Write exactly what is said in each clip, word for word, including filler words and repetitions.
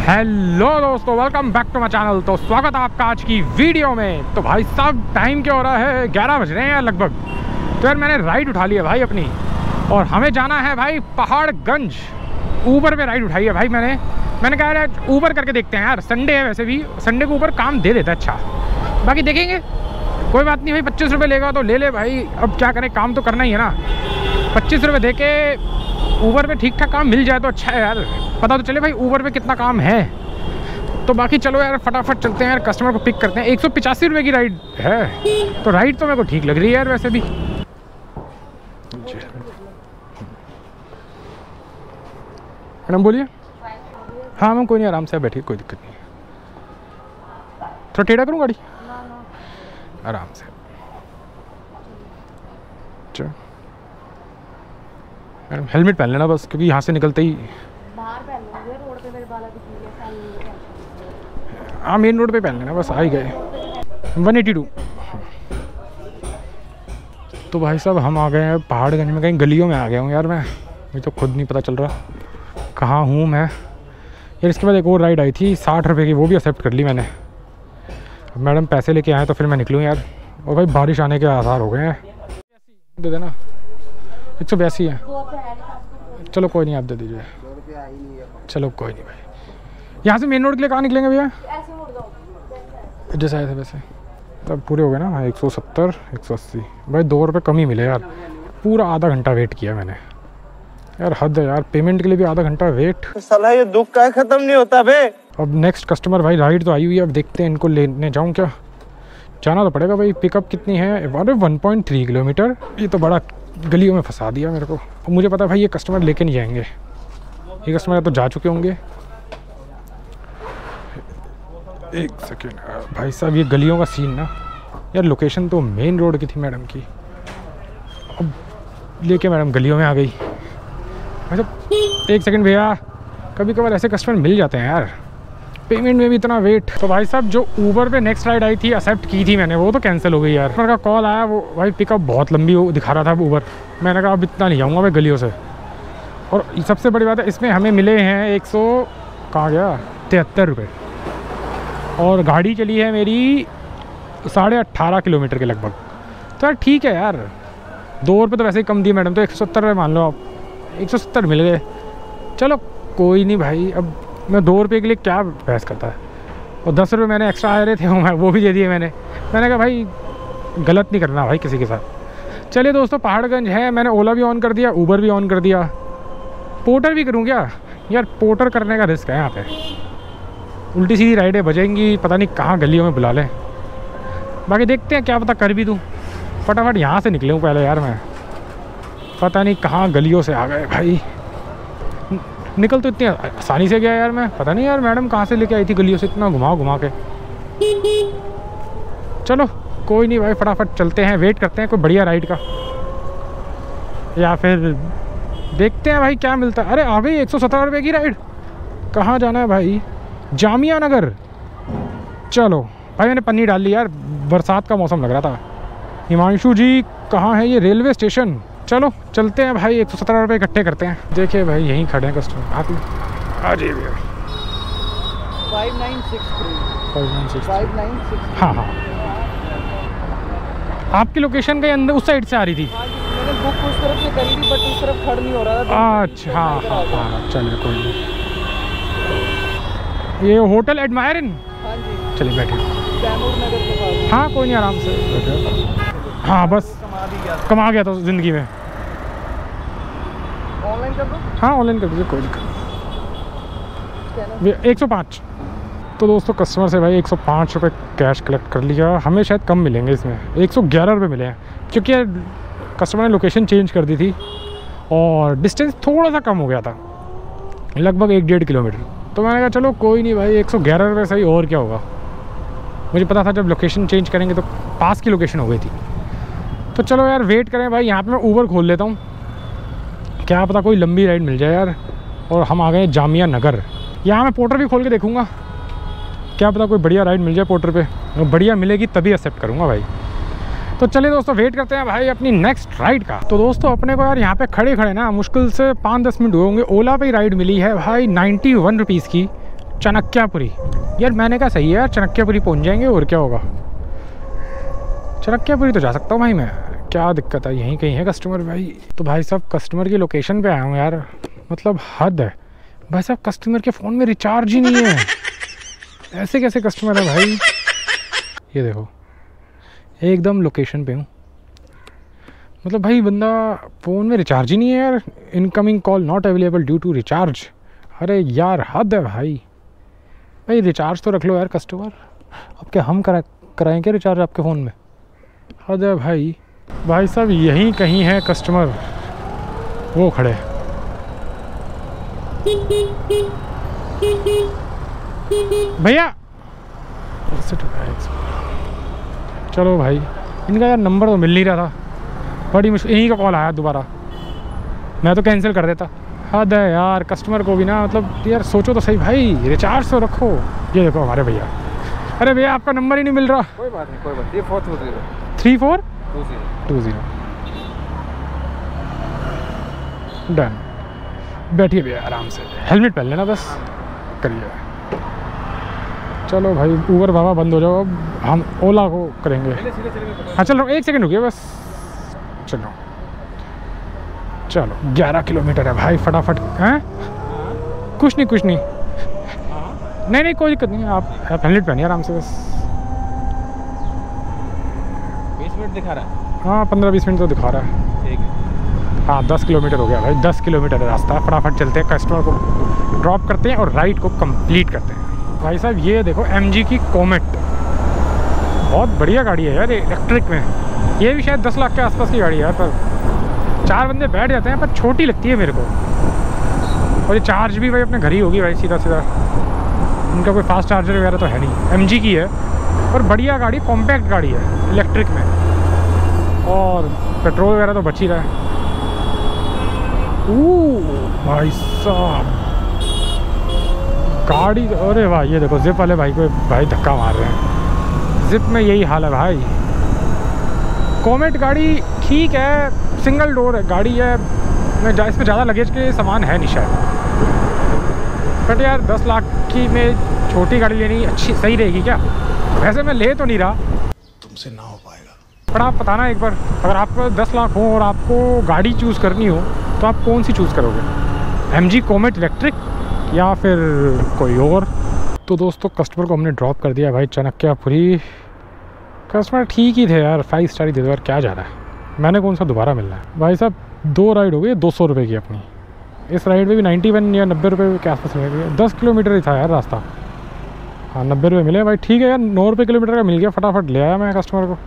Hello दोस्तों, welcome back to my channel. तो स्वागत है आपका आज की वीडियो में। तो भाई साहब टाइम क्या हो रहा है, ग्यारह बज रहे हैं यार लगभग। तो यार मैंने राइड उठा ली है भाई अपनी, और हमें जाना है भाई पहाड़गंज। ऊबर पे राइड उठाई है भाई मैंने मैंने कहा यार ऊबर करके देखते हैं यार, संडे है, वैसे भी संडे को ऊबर काम दे देता है अच्छा। बाकी देखेंगे, कोई बात नहीं भाई, पच्चीस रुपये लेगा तो ले ले भाई, अब क्या करें, काम तो करना ही है ना। पच्चीस रुपये दे के ऊबर पे ठीक ठाक काम मिल जाए तो अच्छा है यार, पता तो चले भाई ऊबर पे कितना काम है। तो बाकी चलो यार फटाफट चलते हैं यार, कस्टमर को पिक करते हैं। एक सौ पचासी रुपये की राइड है, तो राइड तो मेरे को ठीक लग रही है यार वैसे भी। मैडम बोलिए। हाँ मैम कोई नहीं, आराम से बैठिए, कोई दिक्कत नहीं। थोड़ा टेढ़ा करूँ गाड़ी, आराम से। चलो मैडम हेलमेट पहन लेना बस, क्योंकि यहाँ से निकलते ही बाहर पहन लूंगी, रोड पे मेरे बाला दिखेंगे। हाँ मेन रोड पे पहन लेना बस, आ ही गए। One eighty two. तो भाई साहब हम आ गए हैं पहाड़गंज में, कहीं गलियों में आ गया हूँ यार मैं, मुझे तो खुद नहीं पता चल रहा कहाँ हूँ मैं यार। इसके बाद एक और राइड आई थी साठ रुपये की, वो भी एक्सेप्ट कर ली मैंने। अब मैडम पैसे लेके आए तो फिर मैं निकलूँ यार। और भाई बारिश आने के आसार हो गए हैं। दे देना, एक सौ बयासी है। चलो कोई नहीं, आप दे दीजिए। चलो कोई नहीं भाई। यहाँ से मेन रोड के लिए कहाँ निकलेंगे भैया? जैसे आए थे वैसे। तब पूरे हो गए ना, एक सौ सत्तर, एक सौ अस्सी। भाई दो रुपये कम ही मिले यार। पूरा आधा घंटा वेट किया मैंने यार, हद है यार, पेमेंट के लिए भी आधा घंटा वेट। साला ये दुख का खत्म नहीं होता बे। अब नेक्स्ट कस्टमर भाई, राइड तो आई हुई है, अब देखते हैं इनको लेने जाऊँ क्या। जाना तो पड़ेगा भाई। पिकअप कितनी है? अरे वन पॉइंट थ्री किलोमीटर। ये तो बड़ा गलियों में फंसा दिया मेरे को। मुझे पता है भाई ये कस्टमर लेके नहीं जाएंगे, ये कस्टमर तो जा चुके होंगे। एक सेकेंड भाई साहब, ये गलियों का सीन ना यार, लोकेशन तो मेन रोड की थी मैडम की, अब लेके मैडम गलियों में आ गई। भाई साहब एक सेकेंड भैया, कभी कभार ऐसे कस्टमर मिल जाते हैं यार, पेमेंट में भी इतना वेट। तो भाई साहब जो ऊबर पे नेक्स्ट राइड आई थी, एक्सेप्ट की थी मैंने, वो तो कैंसिल हो गई यार। ऊबर का कॉल आया, वो भाई पिकअप बहुत लंबी दिखा रहा था ऊबर। मैंने कहा अब इतना नहीं जाऊँगा भाई गलियों से। और सबसे बड़ी बात है, इसमें हमें मिले हैं एक सौ कहाँ गया तिहत्तर रुपये, और गाड़ी चली है मेरी साढ़े अट्ठारह किलोमीटर के लगभग। तो यार ठीक है यार, दो रुपये तो वैसे ही कम दिए मैडम, तो एक सौ सत्तर रुपये मान लो आप, एक सौ सत्तर मिल गए। चलो कोई नहीं भाई, अब मैं दो रुपये के लिए क्या बहस करता है। और दस रुपये मैंने एक्स्ट्रा आ रहे थे, वो मैं वो भी दे दिए मैंने। मैंने कहा भाई गलत नहीं करना भाई किसी के साथ। चलिए दोस्तों पहाड़गंज है, मैंने ओला भी ऑन कर दिया, ऊबर भी ऑन कर दिया, पोर्टर भी करूँ क्या यार? पोर्टर करने का रिस्क है यहाँ पे, उल्टी सीधी राइडें बजेंगी, पता नहीं कहाँ गलियों में बुला लें। बाकी देखते हैं, क्या पता कर भी दूँ। फटाफट यहाँ से निकले हूँ पहले यार मैं, पता नहीं कहाँ गलियों से आ गए भाई। निकल तो इतनी आसानी से गया यार मैं, पता नहीं यार मैडम कहाँ से लेके आई थी गलियों से इतना घुमा घुमा के। चलो कोई नहीं भाई, फटाफट चलते हैं, वेट करते हैं कोई बढ़िया राइड का, या फिर देखते हैं भाई क्या मिलता है। अरे आ गई एक सौ सत्रह रुपये की राइड। कहाँ जाना है भाई? जामिया नगर। चलो भाई मैंने पन्नी डाल ली यार, बरसात का मौसम लग रहा था। हिमांशु जी कहाँ है? ये रेलवे स्टेशन। चलो चलते हैं भाई, एक सौ सत्रह रुपये इकट्ठे करते हैं। देखिए भाई यहीं खड़े हैं कस्टमर, आप आ जाइए भैया। Five nine six three five nine six five nine six. हाँ हाँ, आपकी लोकेशन के अंदर उस साइड से आ रही थी। मैंने बुक उस तरफ से करी थी, बट उस तरफ खड़ नहीं हो रहा था। अच्छा हाँ हाँ हाँ, चलिए कोई नहीं। ये होटल एडमायरन। हाँ जी, चलिए बैठिए। तैमूर नगर के पास। हाँ कोई नहीं, आराम से बैठिए। हाँ बस कमा भी गया, कमा गया तो ज़िंदगी में। ऑनलाइन कर दो। हाँ ऑनलाइन कर दीजिए, कोई दिक्कत नहीं। एक सौ पाँच। तो दोस्तों कस्टमर से भाई एक सौ पाँच रुपये कैश कलेक्ट कर लिया। हमें शायद कम मिलेंगे इसमें, एक सौ ग्यारह रुपये मिले हैं, क्योंकि कस्टमर ने लोकेशन चेंज कर दी थी और डिस्टेंस थोड़ा सा कम हो गया था, लगभग एक डेढ़ किलोमीटर। तो मैंने कहा चलो कोई नहीं भाई, एक सौ ग्यारह रुपये सही, और क्या होगा। मुझे पता था जब लोकेशन चेंज करेंगे तो पास की लोकेशन हो गई थी। तो चलो यार वेट करें भाई, यहाँ पे मैं ऊबर खोल लेता हूँ, क्या पता कोई लंबी राइड मिल जाए यार। और हम आ गए जामिया नगर। यहाँ मैं पोर्टर भी खोल के देखूँगा, क्या पता कोई बढ़िया राइड मिल जाए पोर्टर पे। बढ़िया मिलेगी तभी एक्सेप्ट करूँगा भाई। तो चलिए दोस्तों वेट करते हैं भाई अपनी नेक्स्ट राइड का। तो दोस्तों अपने को यार यहाँ पे खड़े खड़े ना मुश्किल से पाँच दस मिनट हुए होंगे, ओला पे ही राइड मिली है भाई नाइन्टी वन रुपीज़ की, चाणक्यपुरी। यार मैंने कहा सही है यार, चाणक्यपुरी पहुंच जाएंगे और क्या होगा। चाणक्यपुरी तो जा सकता हूँ भाई मैं, क्या दिक्कत है, यहीं कहीं है कस्टमर भाई। तो भाई साहब कस्टमर की लोकेशन पे आया हूँ यार, मतलब हद है भाई साहब, कस्टमर के फ़ोन में रिचार्ज ही नहीं है। ऐसे कैसे कस्टमर है भाई। ये देखो एकदम लोकेशन पे हूँ, मतलब भाई बंदा फ़ोन में रिचार्ज ही नहीं है यार। Incoming call not available due to recharge. अरे यार हद है भाई। भाई रिचार्ज तो रख लो यार कस्टमर, अब क्या हम करा कराएं क्या रिचार्ज आपके फ़ोन में, हद है भाई। भाई साहब यहीं कहीं है कस्टमर, वो खड़े। भैया चलो भाई, इनका यार नंबर तो मिल नहीं रहा था, बड़ी मुश्किल, इन्हीं का कॉल आया दोबारा, मैं तो कैंसिल कर देता। हद है यार, कस्टमर को भी ना, मतलब यार सोचो तो सही भाई, रिचार्ज तो रखो। ये देखो हमारे भैया, अरे भैया आपका नंबर ही नहीं मिल रहा। कोई बात नहीं, कोई बात नहीं। Four two zero three four two zero two zero done. बैठिए भैया आराम से, हेलमेट पहन लेना बस, करिए। चलो भाई ऊबर बाबा बंद हो जाओ, अब हम ओला को करेंगे। हाँ चलो एक सेकंड रुकिए बस, चलो चलो ग्यारह किलोमीटर है भाई, फटाफट। हैं कुछ नहीं कुछ नहीं नहीं नहीं कोई दिक्कत नहीं, आप आप हेलमेट पहनिए आराम से बस। बीस मिनट दिखा रहा है। हाँ पंद्रह बीस मिनट तो दिखा रहा है। ठीक है। हाँ दस किलोमीटर हो गया भाई, दस किलोमीटर है रास्ता, फटाफट चलते हैं, कस्टमर को ड्रॉप करते हैं और राइड को कंप्लीट करते हैं। भाई साहब ये देखो एम जी की कोमेट, बहुत बढ़िया गाड़ी है यार, इलेक्ट्रिक में। ये भी शायद दस लाख के आसपास की गाड़ी है यार, पर चार बंदे बैठ जाते हैं, पर छोटी लगती है मेरे को। और ये चार्ज भी भाई अपने घर ही होगी भाई, सीधा सीधा, इनका कोई फास्ट चार्जर वगैरह तो है नहीं। एम जी की है और बढ़िया गाड़ी, कॉम्पैक्ट गाड़ी है इलेक्ट्रिक में, और पेट्रोल वगैरह तो बच ही रहा है। ओह भाई साहब गाड़ी, अरे वाह ये देखो जिप वाले भाई को भाई धक्का मार रहे हैं। जिप में यही हाल है भाई। कोमेट गाड़ी ठीक है, सिंगल डोर है गाड़ी है, मैं इसमें ज़्यादा लगेज के सामान है नहीं शायद, बट यार दस लाख की में छोटी गाड़ी लेनी अच्छी सही रहेगी क्या। वैसे मैं ले तो नहीं रहा, तुमसे ना हो पाएगा। पर आप बताना एक बार, अगर आपको दस लाख हो और आपको गाड़ी चूज़ करनी हो तो आप कौन सी चूज़ करोगे, एम जी कोमेट इलेक्ट्रिक या फिर कोई और। तो दोस्तों कस्टमर को हमने ड्रॉप कर दिया भाई चाणक्यपुरी। कस्टमर ठीक ही थे यार, फाइव स्टार ही दे दो यार, क्या जा रहा है, मैंने कौन सा दोबारा मिलना है। भाई साहब दो राइड हो गई दो सौ रुपये की अपनी, इस राइड में भी नाइन्टी वन या नब्बे रुपये के आसपास मिल गया, दस किलोमीटर ही था यार रास्ता। हाँ नब्बे रुपये मिले भाई, ठीक है यार, नौ रुपये किलोमीटर का मिल गया, फटाफट ले आया मैं कस्टमर को।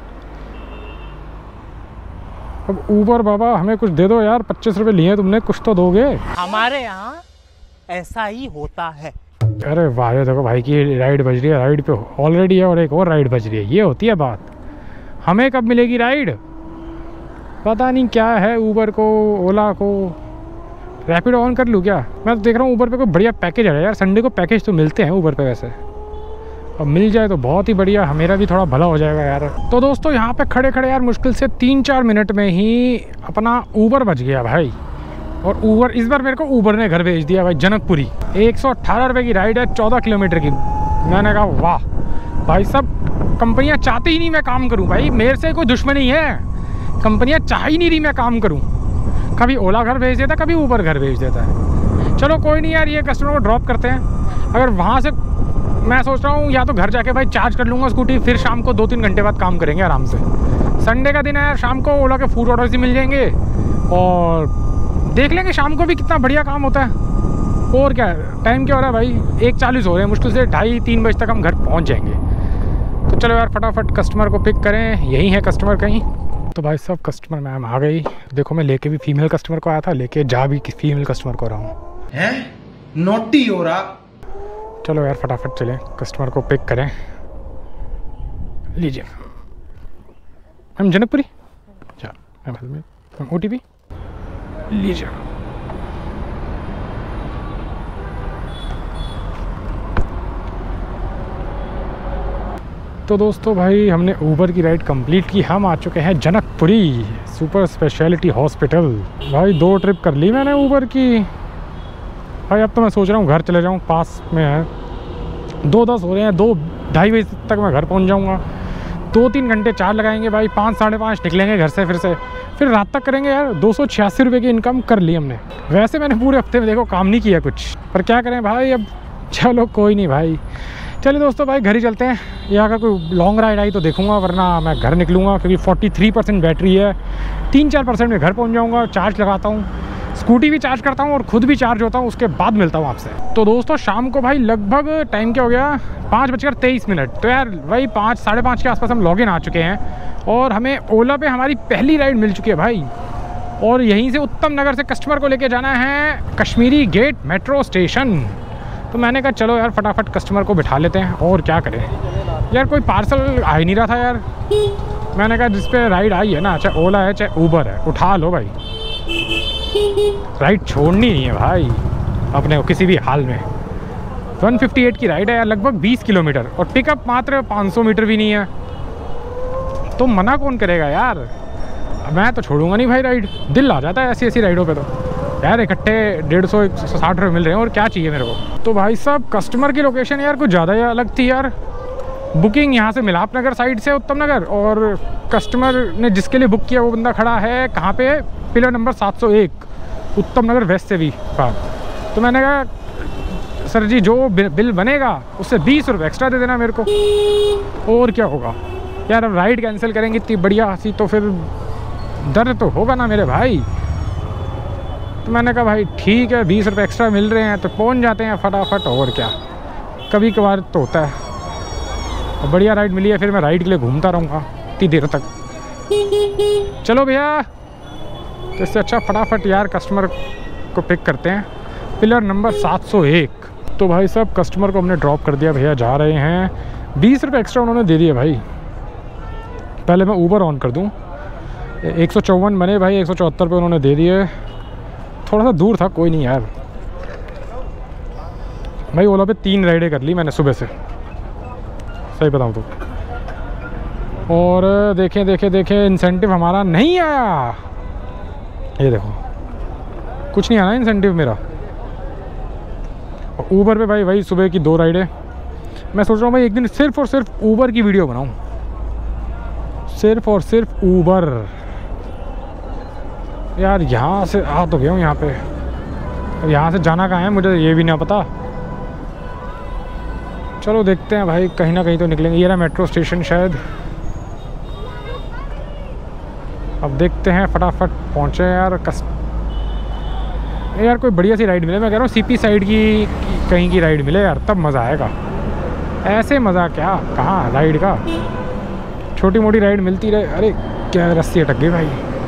अब ऊबर बाबा हमें कुछ दे दो यार, पच्चीस रुपये लिए तुमने, कुछ तो दोगे। हमारे यहाँ ऐसा ही होता है। अरे वाह ये देखो भाई की राइड बज रही है, राइड पे ऑलरेडी है और एक और राइड बज रही है, ये होती है बात। हमें कब मिलेगी राइड पता नहीं क्या है, ऊबर को ओला को। रैपिड ऑन कर लूँ क्या, मैं तो देख रहा हूँ ऊबर पे कोई बढ़िया पैकेज है यार, संडे को पैकेज तो मिलते हैं ऊबर पे वैसे, अब मिल जाए तो बहुत ही बढ़िया, मेरा भी थोड़ा भला हो जाएगा यार। तो दोस्तों यहाँ पे खड़े खड़े यार मुश्किल से तीन चार मिनट में ही अपना ऊबर बच गया भाई, और ऊबर इस बार मेरे को ऊबर ने घर भेज दिया भाई जनकपुरी। एक सौ अट्ठारह रुपये की राइड है, चौदह किलोमीटर की। मैंने कहा वाह भाई साहब, कंपनियाँ चाहती ही नहीं मैं काम करूँ भाई, मेरे से कोई दुश्मनी है, कंपनियाँ चाह ही नहीं रही मैं काम करूँ। कभी ओला घर भेज देता, कभी ऊबर घर भेज देता है। चलो कोई नहीं यार, ये कस्टमर को ड्रॉप करते हैं। अगर वहाँ से मैं सोच रहा हूँ या तो घर जाके भाई चार्ज कर लूँगा स्कूटी, फिर शाम को दो तीन घंटे बाद काम करेंगे आराम से। संडे का दिन है यार, शाम को ओला के फूड ऑर्डर्स ही मिल जाएंगे, और देख लेंगे शाम को भी कितना बढ़िया काम होता है। और क्या टाइम क्या हो रहा है भाई, एक चालीस हो रहे हैं, मुश्किल से ढाई तीन बजे तक हम घर पहुँच जाएंगे। तो चलो यार फटाफट कस्टमर को पिक करें, यही है कस्टमर कहीं। तो भाई साहब कस्टमर मैम आ गई, देखो मैं लेके भी फीमेल कस्टमर को आया था, लेके जा भी फीमेल कस्टमर को रहा हूँ। हैं नोटी हो रहा। चलो यार फटाफट चलें, कस्टमर को पिक करें। लीजिए मैम जनकपुरी, अच्छा मैम ओ टी पी लीजिए। तो दोस्तों भाई हमने ऊबर की राइड कंप्लीट की, हम आ चुके हैं जनकपुरी सुपर स्पेशलिटी हॉस्पिटल। भाई दो ट्रिप कर ली मैंने ऊबर की भाई, अब तो मैं सोच रहा हूँ घर चले जाऊँ, पास में है दो दस हो रहे हैं, दो ढाई बजे तक मैं घर पहुंच जाऊंगा। दो तीन घंटे चार्ज लगाएंगे भाई, पाँच साढ़े पाँच निकलेंगे घर से, फिर से फिर रात तक करेंगे यार। दो सौ छियासी रुपये की इनकम कर ली हमने। वैसे मैंने पूरे हफ्ते में देखो काम नहीं किया कुछ, पर क्या करें भाई, अब चलो कोई नहीं भाई। चलिए दोस्तों भाई घर ही चलते हैं, या अगर कोई लॉन्ग राइड आई तो देखूंगा, वरना मैं घर निकलूँगा क्योंकि तैंतालीस परसेंट बैटरी है। तीन चार परसेंट में घर पहुँच जाऊँगा। चार्ज लगाता हूँ, स्कूटी भी चार्ज करता हूँ और ख़ुद भी चार्ज होता हूँ, उसके बाद मिलता हूँ आपसे। तो दोस्तों शाम को भाई लगभग टाइम क्या हो गया, पाँच बजकर तेईस मिनट। तो यार वही पाँच साढ़े पाँच के आसपास हम लॉगिन आ चुके हैं और हमें ओला पे हमारी पहली राइड मिल चुकी है भाई। और यहीं से उत्तम नगर से कस्टमर को लेके जाना है कश्मीरी गेट मेट्रो स्टेशन। तो मैंने कहा चलो यार फटाफट कस्टमर को बिठा लेते हैं, और क्या करें यार, कोई पार्सल आ ही नहीं रहा था यार। मैंने कहा जिस पे राइड आई है ना, चाहे ओला है चाहे ऊबर है, उठा लो भाई, राइड छोड़नी नहीं है भाई अपने को किसी भी हाल में। एक सौ अट्ठावन की राइड है यार, लगभग बीस किलोमीटर, और पिकअप मात्र पाँच सौ मीटर भी नहीं है, तो मना कौन करेगा यार। मैं तो छोड़ूंगा नहीं भाई राइड, दिल आ जाता है ऐसी ऐसी राइडों पे तो यार। इकट्ठे डेढ़ सौ एक सौ साठ रुपये मिल रहे हैं, और क्या चाहिए मेरे को। तो भाई साहब कस्टमर की लोकेशन यार कुछ ज़्यादा ही अलग थी यार। बुकिंग यहाँ से मिलाप नगर साइड से उत्तम नगर, और कस्टमर ने जिसके लिए बुक किया वो बंदा खड़ा है कहाँ पे, पिलर नंबर सात सौ एक, उत्तम नगर वेस्ट से भी पार। तो मैंने कहा सर जी जो बिल बनेगा उससे बीस रुपये एक्स्ट्रा दे देना मेरे को, और क्या होगा यार। अब राइड कैंसिल करेंगे इतनी बढ़िया हंसी, तो फिर दर्द तो होगा ना मेरे भाई। तो मैंने कहा भाई ठीक है, बीस रुपये एक्स्ट्रा मिल रहे हैं तो पहुंच जाते हैं फटाफट, और क्या, कभी कभार तो होता है। और बढ़िया राइड मिली है, फिर मैं राइड के लिए घूमता रहूँगा इतनी देर तक। चलो भैया, तो इससे अच्छा फटाफट यार कस्टमर को पिक करते हैं, पिलर नंबर सात सौ एक। तो भाई साहब कस्टमर को हमने ड्रॉप कर दिया, भैया जा रहे हैं। बीस रुपये एक्स्ट्रा उन्होंने दे दिए भाई। पहले मैं ऊबर ऑन कर दूं, एक सौ चौवन बने भाई, एक सौ चौहत्तर रुपये उन्होंने दे दिए। थोड़ा सा दूर था, कोई नहीं यार भाई। ओला पे तीन राइडें कर ली मैंने सुबह से, सही बताऊं तो। और देखें देखें देखें इंसेंटिव हमारा नहीं आया, ये देखो कुछ नहीं आना इंसेंटिव मेरा। ऊबर पे भाई वही सुबह की दो राइडें। मैं सोच रहा हूँ भाई एक दिन सिर्फ और सिर्फ ऊबर की वीडियो बनाऊँ, सिर्फ और सिर्फ ऊबर। यार यहाँ से आ तो गया हूँ यहाँ पे, अब यहाँ से जाना कहाँ है मुझे ये भी नहीं पता। चलो देखते हैं भाई, कहीं ना कहीं तो निकलेंगे। ये रहा मेट्रो स्टेशन शायद, अब देखते हैं फटाफट पहुँचे यार। कस यार कोई बढ़िया सी राइड मिले, मैं कह रहा हूँ सीपी साइड की कहीं की राइड मिले यार, तब मज़ा आएगा। ऐसे मज़ा क्या, कहाँ राइड का, छोटी मोटी राइड मिलती रहे। अरे क्या रस्सी अटक गई भाई।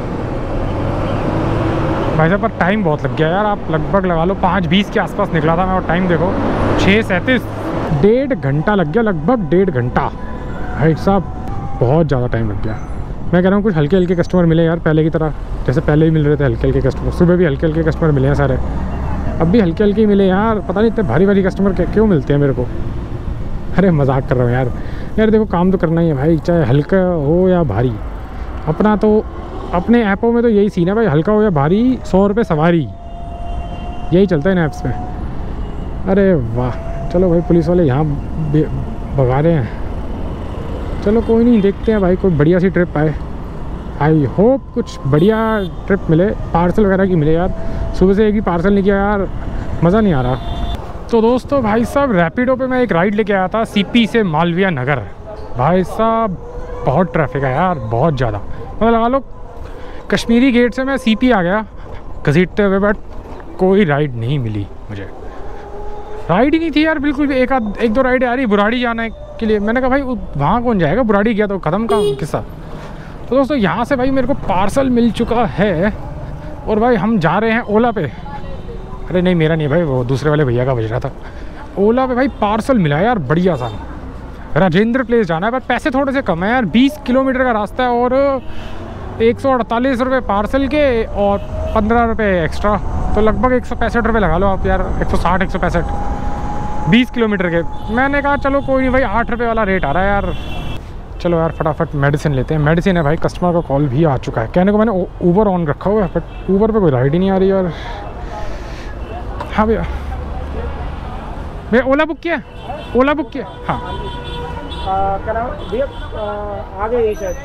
भाई साहब पर टाइम बहुत लग गया यार, आप लगभग लगा लो पाँच बीस के आसपास निकला था मैं, और टाइम देखो छः सैंतीस, डेढ़ घंटा लग गया, लगभग डेढ़ घंटा भाई साहब, बहुत ज़्यादा टाइम लग गया। मैं कह रहा हूँ कुछ हल्के हल्के कस्टमर मिले यार, पहले की तरह, जैसे पहले ही मिल रहे थे हल्के हल्के कस्टमर। सुबह भी हल्के हल्के कस्टमर मिले हैं सारे, अब भी हल्के हल्के मिले यार। पता नहीं इतने भारी भारी कस्टमर क्यों मिलते हैं मेरे को। अरे मजाक कर रहा हूँ यार। यार देखो काम तो करना ही है भाई, चाहे हल्का हो या भारी। अपना तो अपने ऐपों में तो यही सीन है भाई, हल्का हो या भारी सौ रुपये सवारी, यही चलता है इन ऐप्स में। अरे वाह, चलो भाई पुलिस वाले यहाँ भगा रहे हैं। चलो कोई नहीं, देखते हैं भाई कोई बढ़िया सी ट्रिप आए। आई होप कुछ बढ़िया ट्रिप मिले, पार्सल वगैरह की मिले यार। सुबह से एक भी पार्सल नहीं किया यार, मज़ा नहीं आ रहा। तो दोस्तों भाई साहब रैपिडो पे मैं एक राइड लेके आया था सीपी से मालवीय नगर। भाई साहब बहुत ट्रैफिक है यार, बहुत ज़्यादा। मतलब लगा लो कश्मीरी गेट से मैं सीपी आ गया घसीटते हुए, बट कोई राइड नहीं मिली मुझे। राइड ही नहीं थी यार बिल्कुल भी। एक आध एक दो राइड आ रही बुराड़ी जाने के लिए, मैंने कहा भाई वहाँ कौन जाएगा, बुराड़ी गया तो ख़त्म का किस्सा। तो दोस्तों यहाँ से भाई मेरे को पार्सल मिल चुका है, और भाई हम जा रहे हैं ओला पे। अरे नहीं मेरा नहीं भाई, वो दूसरे वाले भैया का बज रहा था। ओला पे भाई पार्सल मिला है यार बढ़िया सा, राजेंद्र प्लेस जाना है, पर पैसे थोड़े से कम है यार। बीस किलोमीटर का रास्ता है और एक सौ अड़तालीस रुपये पार्सल के और पंद्रह रुपये एक्स्ट्रा, तो लगभग एक सौ पैंसठ रुपये लगा लो आप यार, एक सौ साठ एक सौ पैंसठ बीस किलोमीटर के। मैंने कहा चलो कोई नहीं भाई, आठ रुपये वाला रेट आ रहा है यार। चलो यार फटाफट मेडिसिन लेते हैं। मेडिसिन है भाई, कस्टमर का कॉल भी आ चुका है। कहने को मैंने ऊबर ऑन रखा हुआ है, बट ऊबर पे कोई राइड ही नहीं आ रही यार। हाँ भैया, भैया ओला बुक किया है? ओला बुक किया? हाँ क्या नाम है भैया? आ गए ये शायद।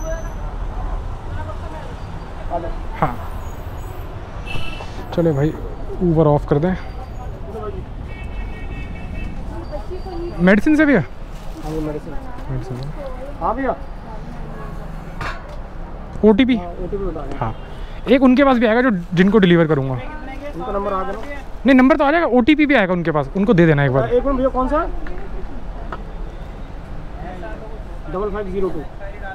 हाँ चले भाई, ऊबर ऑफ कर दें। मेडिसिन से भैया? मेडिसिन मेडिसिन हाँ भैया। O T P? ओटीपी बता दें। हाँ, एक उनके पास भी आएगा जो जिनको डिलीवर करूँगा। उनका नंबर आ गया ना? नहीं, नंबर तो आ जाएगा, ओ टी पी भी आएगा उनके पास, उनको दे देना एक बार। एक मिनट भैया, कौन सा? Double five zero two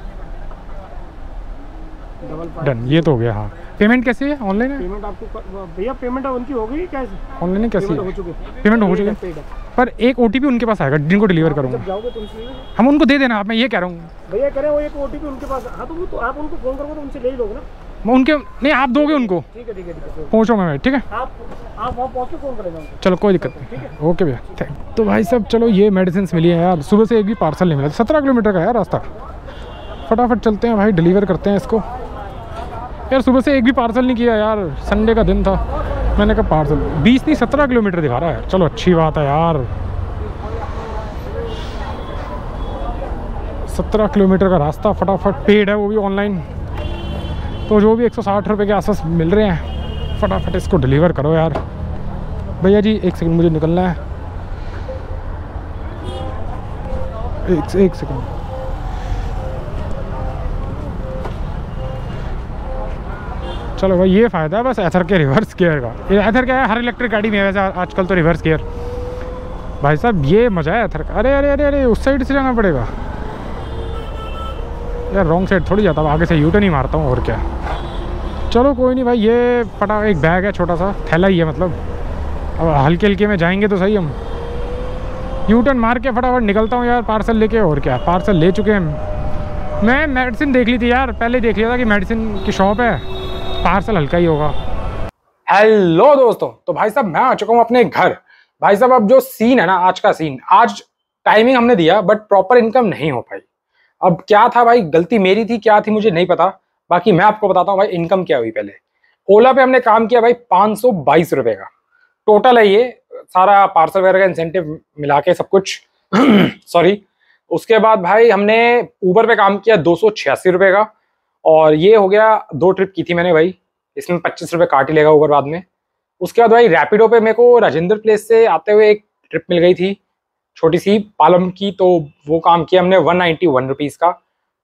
double five. Done, ये तो हो गया। हाँ, पेमेंट कैसे है? ऑनलाइन है? पेमेंट आपको भैया, पेमेंट उनकी हो गई कैसे? ऑनलाइन है कैसे? पेमेंट हो चुकी पेमेंट हो चुकी है, पर एक ओ टी पी उनके पास आएगा जिनको डिलीवर करूँगा। जब जाओगे तो उनसे हम उनको दे देना, आप, मैं ये कह रहा हूँ भैया, करें वो एक ओटीपी उनके पास। हाँ तो वो तो आप उनको फोन करोगे तो उनसे ले ही लोगे ना? मैं उनके नहीं, आप दोगे उनको? ठीक है ठीक है ठीक है, पहुँचूँगा मैं, ठीक है? आप आप वहाँ पहुँच के फोन करेंगे उनको। चलो कोई दिक्कत नहीं, ओके भैया, थैंक। तो भाई साहब चलो, ये मेडिसिन मिली है यार, सुबह से एक भी पार्सल नहीं मिला। सत्रह किलोमीटर का है यार रास्ता, फटाफट चलते हैं भाई, डिलीवर करते हैं इसको। यार सुबह से एक भी पार्सल नहीं किया यार, संडे का दिन था, मैंने कहा पार्सल। बीस नहीं सत्रह किलोमीटर दिखा रहा है, चलो अच्छी बात है यार। सत्रह किलोमीटर का रास्ता, फटाफट, पेड है वो भी ऑनलाइन, तो जो भी एक सौ साठ रुपये के आसपास मिल रहे हैं, फटाफट इसको डिलीवर करो यार। भैया जी एक सेकंड, मुझे निकलना है, एक एक सेकंड। चलो भाई, ये फ़ायदा है बस एथर के रिवर्स गियर का। ये एथर क्या है, हर इलेक्ट्रिक गाड़ी में है वैसे आजकल तो रिवर्स गियर। भाई साहब ये मज़ा है एथर का। अरे अरे अरे अरे, उस साइड से जाना पड़ेगा यार, रॉन्ग साइड थोड़ी जाता हूँ, आगे से यू टर्न ही मारता हूँ और क्या। चलो कोई नहीं भाई, ये फटा एक बैग है, छोटा सा थैला ही है मतलब, अब हल्के हल्के में जाएंगे तो सही। हम यू टर्न मार के फटाफट निकलता हूँ यार पार्सल लेके, और क्या, पार्सल ले चुके हैं। मैं मेडिसिन देख ली थी यार, पहले देख लिया था कि मेडिसिन की शॉप है, पार्सल हल्का ही होगा। हेलो दोस्तों, तो भाई साहब मैं आ चुका हूँ अपने घर। भाई साहब अब जो सीन है ना, आज का सीन, आज टाइमिंग हमने दिया बट प्रॉपर इनकम नहीं हो पाई। अब क्या था भाई, गलती मेरी थी, क्या थी मुझे नहीं पता, बाकी मैं आपको बताता हूँ भाई इनकम क्या हुई। पहले ओला पे हमने काम किया भाई पाँच सौ बाईस रुपए का टोटल है, ये सारा पार्सल वगैरह का इंसेंटिव मिला के सब कुछ सॉरी। उसके बाद भाई हमने ऊबर पे काम किया दो सौ छियासी रुपये का, और ये हो गया, दो ट्रिप की थी मैंने भाई, इसमें पच्चीस रुपये काट ही लेगा ऊबर बाद में। उसके बाद भाई रैपिडो पे मेरे को राजेंद्र प्लेस से आते हुए एक ट्रिप मिल गई थी छोटी सी पालम की, तो वो काम किया हमने वन नाइन्टी वन रुपीज़ का,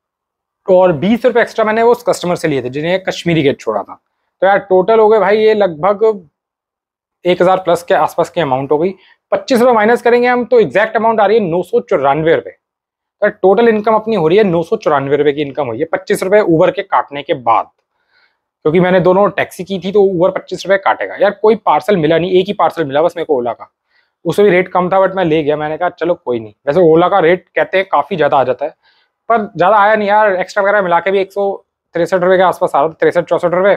और बीस रुपये एक्स्ट्रा मैंने वो कस्टमर से लिए थे जिन्हें कश्मीरी गेट छोड़ा था। तो यार टोटल हो गए भाई ये लगभग एक हज़ार प्लस के आसपास की अमाउंट हो गई। पच्चीस रुपये माइनस करेंगे हम तो एग्जैक्ट अमाउंट आ रही है नौ सौ चौरानवे रुपये। तो टोटल इनकम अपनी हो रही है नौ सौ चौरानवे रुपये की इनकम हुई है, पच्चीस रुपये ऊबर के काटने के बाद, क्योंकि मैंने दोनों टैक्सी की थी तो ऊबर पच्चीस रुपये काटेगा। यार कोई पार्सल मिला नहीं, एक ही पार्सल मिला बस मेरे को ओला का, उसमें भी रेट कम था बट मैं ले गया, मैंने कहा चलो कोई नहीं। वैसे ओला का रेट कहते हैं काफ़ी ज़्यादा आ जाता है, पर ज़्यादा आया नहीं यार, एक्स्ट्रा वगैरह मिला के भी एक सौ तिरसठ रुपये के आसपास आ रहा था, तिरसठ चौसठ रुपये,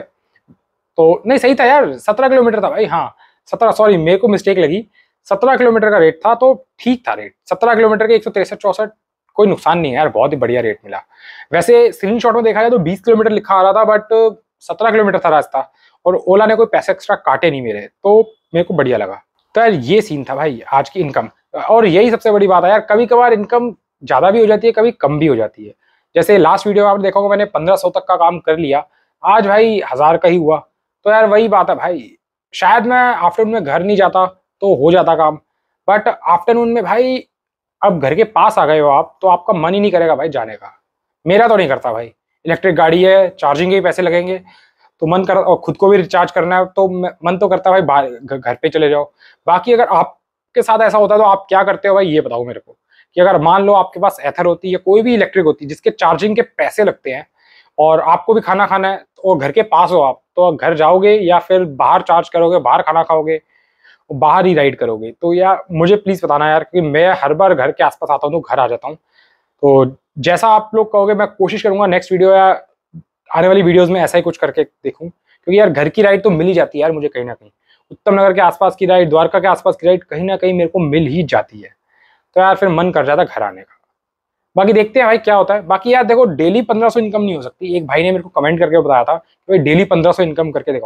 तो नहीं सही था यार। सत्रह किलोमीटर था भाई, हाँ सत्रह, सॉरी मेरे को मिस्टेक लगी, सत्रह किलोमीटर का रेट था तो ठीक था रेट। सत्रह किलोमीटर के एक सौ तिरसठ चौसठ, कोई नुकसान नहीं है यार, बहुत ही बढ़िया रेट मिला। वैसे स्क्रीन शॉट में देखा जाए तो बीस किलोमीटर लिखा आ रहा था बट सत्रह किलोमीटर था रास्ता, और ओला ने कोई पैसे एक्स्ट्रा काटे नहीं मेरे, तो मेरे को बढ़िया लगा। तो यार ये सीन था भाई आज की इनकम, और यही सबसे बड़ी बात है यार, कभी कभार इनकम ज़्यादा भी हो जाती है, कभी कम भी हो जाती है। जैसे लास्ट वीडियो में आपने देखा होगा मैंने पंद्रह सौ तक का काम कर लिया, आज भाई हज़ार का ही हुआ। तो यार वही बात है भाई, शायद मैं आफ्टरनून में घर नहीं जाता तो हो जाता काम, बट आफ्टरनून में भाई अब घर के पास आ गए हो आप तो आपका मन ही नहीं करेगा भाई जाने का। मेरा तो नहीं करता भाई, इलेक्ट्रिक गाड़ी है, चार्जिंग के ही पैसे लगेंगे तो मन कर, और खुद को भी रिचार्ज करना है तो मन तो करता है भाई घर पे चले जाओ। बाकी अगर आपके साथ ऐसा होता है तो आप क्या करते हो भाई ये बताओ मेरे को, कि अगर मान लो आपके पास एथर होती है, कोई भी इलेक्ट्रिक होती है जिसके चार्जिंग के पैसे लगते हैं, और आपको भी खाना खाना है और घर के पास हो आप, तो घर जाओगे या फिर बाहर चार्ज करोगे, बाहर खाना खाओगे, बाहर ही राइड करोगे? तो यार मुझे प्लीज़ बताना यार, क्योंकि मैं हर बार घर के आसपास आता हूँ तो घर आ जाता हूँ। तो जैसा आप लोग कहोगे मैं कोशिश करूँगा नेक्स्ट वीडियो या आने वाली वीडियोज़ में ऐसा ही कुछ करके देखूँ, क्योंकि यार घर की राइड तो मिल ही जाती है यार मुझे, कहीं ना कहीं उत्तम नगर के आसपास की राइड, द्वारका के आसपास की राइड कहीं ना कहीं मेरे को मिल ही जाती है। तो यार फिर मन कर जाता है घर आने का। बाकी देखते हैं भाई क्या होता है। बाकी यार देखो डेली पंद्रह सौ इनकम नहीं हो सकती, एक भाई ने मेरे को कमेंट करके बताया था कि भाई डेली पंद्रह सौ इनकम करके दिखाओ।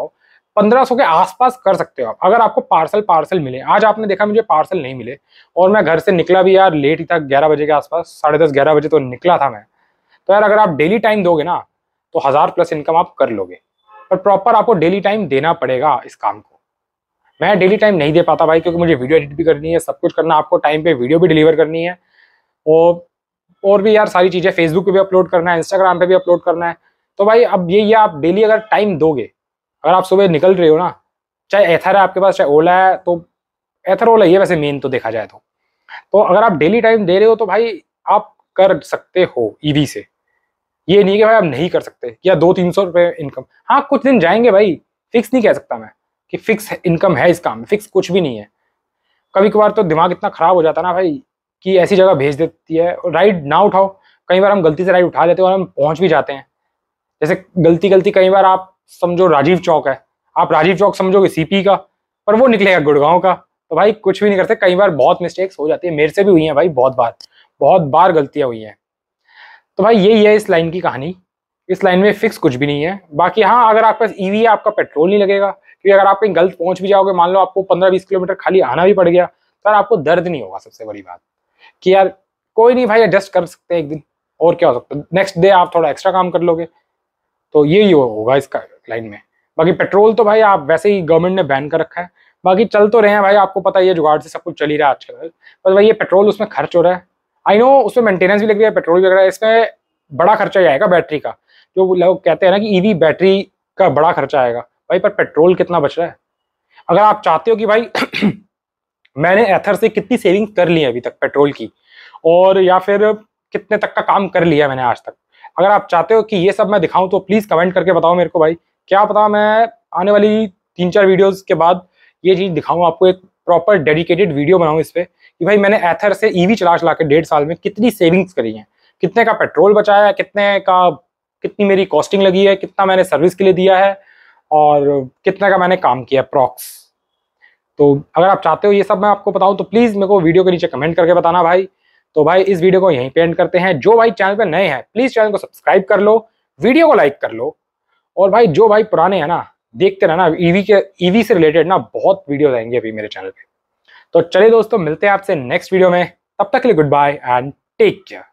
पंद्रह सौ के आसपास कर सकते हो आप, अगर आपको पार्सल पार्सल मिले। आज आपने देखा मुझे पार्सल नहीं मिले, और मैं घर से निकला भी यार लेट ही था, ग्यारह बजे के आसपास, साढ़े दस ग्यारह बजे तो निकला था मैं। तो यार अगर आप डेली टाइम दोगे ना तो हज़ार प्लस इनकम आप कर लोगे, पर प्रॉपर आपको डेली टाइम देना पड़ेगा इस काम को। मैं डेली टाइम नहीं दे पाता भाई, क्योंकि मुझे वीडियो एडिट भी करनी है, सब कुछ करना, आपको टाइम पे वीडियो भी डिलीवर करनी है, और और भी यार सारी चीज़ें, फेसबुक पे भी अपलोड करना है, इंस्टाग्राम पे भी अपलोड करना है। तो भाई अब ये ये आप डेली अगर टाइम दोगे, अगर आप सुबह निकल रहे हो ना, चाहे एथर है आपके पास चाहे ओला है, तो एथर ओला ही है वैसे मेन तो देखा जाए तो तो अगर आप डेली टाइम दे रहे हो तो भाई आप कर सकते हो ईवी से। ये नहीं कि भाई आप नहीं कर सकते, या दो तीन सौ रुपये इनकम, हाँ कुछ दिन जाएंगे भाई, फिक्स नहीं कह सकता मैं कि फिक्स इनकम है इस काम में, फिक्स कुछ भी नहीं है। कभी कभार तो दिमाग इतना खराब हो जाता है ना भाई कि ऐसी जगह भेज देती है, राइड ना उठाओ, कई बार हम गलती से राइड उठा लेते हैं और हम पहुंच भी जाते हैं। जैसे गलती गलती कई बार आप समझो राजीव चौक है, आप राजीव चौक समझोगे सीपी का, पर वो निकलेगा गुड़गांव का, तो भाई कुछ भी नहीं करते। कई बार बहुत मिस्टेक्स हो जाती है, मेरे से भी हुई हैं भाई, बहुत बार बहुत बार गलतियां हुई हैं। तो भाई यही है इस लाइन की कहानी, इस लाइन में फिक्स कुछ भी नहीं है। बाकी हाँ, अगर आपके पास ईवी है, आपका पेट्रोल नहीं लगेगा, क्योंकि अगर आप कहीं गलत पहुंच भी जाओगे, मान लो आपको पंद्रह बीस किलोमीटर खाली आना भी पड़ गया, तो यार आपको दर्द नहीं होगा। सबसे बड़ी बात कि यार कोई नहीं भाई, एडजस्ट कर सकते हैं एक दिन, और क्या हो सकता है, नेक्स्ट डे आप थोड़ा एक्स्ट्रा काम कर लोगे, तो यही होगा इसका लाइन में। बाकी पेट्रोल तो भाई आप वैसे ही गवर्नमेंट ने बैन कर रखा है, बाकी चल तो रहे हैं भाई, आपको पता ही है जुगाड़ से सब कुछ चल ही रहा है आजकल। बस भाई ये पेट्रोल उसमें खर्च हो रहा है, आई नो उसमें मेंटेनेंस भी लग रही है, पेट्रोल भी लग रहा है, इसमें बड़ा खर्चा आएगा बैटरी का। जो लोग कहते हैं ना कि ईवी बैटरी का बड़ा खर्चा आएगा, भाई पर पेट्रोल कितना बच रहा है। अगर आप चाहते हो कि भाई मैंने एथर से कितनी सेविंग कर ली है अभी तक पेट्रोल की, और या फिर कितने तक का काम कर लिया मैंने आज तक, अगर आप चाहते हो कि ये सब मैं दिखाऊं तो प्लीज कमेंट करके बताओ मेरे को भाई। क्या पता मैं आने वाली तीन चार वीडियोस के बाद ये चीज दिखाऊं आपको, एक प्रॉपर डेडिकेटेड वीडियो बनाऊं इस पे कि भाई मैंने एथर से ईवी चला चला के डेढ़ साल में कितनी सेविंग्स करी है, कितने का पेट्रोल बचाया है, कितने का कितनी मेरी कॉस्टिंग लगी है, कितना मैंने सर्विस के लिए दिया है, और कितने का मैंने काम किया प्रॉक्स। तो अगर आप चाहते हो ये सब मैं आपको बताऊं तो प्लीज मेरे को वीडियो के नीचे कमेंट करके बताना भाई। तो भाई इस वीडियो को यहीं पे एंड करते हैं। जो भाई चैनल पे नए हैं प्लीज चैनल को सब्सक्राइब कर लो, वीडियो को लाइक कर लो, और भाई जो भाई पुराने हैं ना देखते रहना, ईवी के ईवी से रिलेटेड ना बहुत वीडियोस आएंगे अभी मेरे चैनल पे। तो चलिए दोस्तों, मिलते हैं आपसे नेक्स्ट वीडियो में, तब तक के लिए goodbye and take care.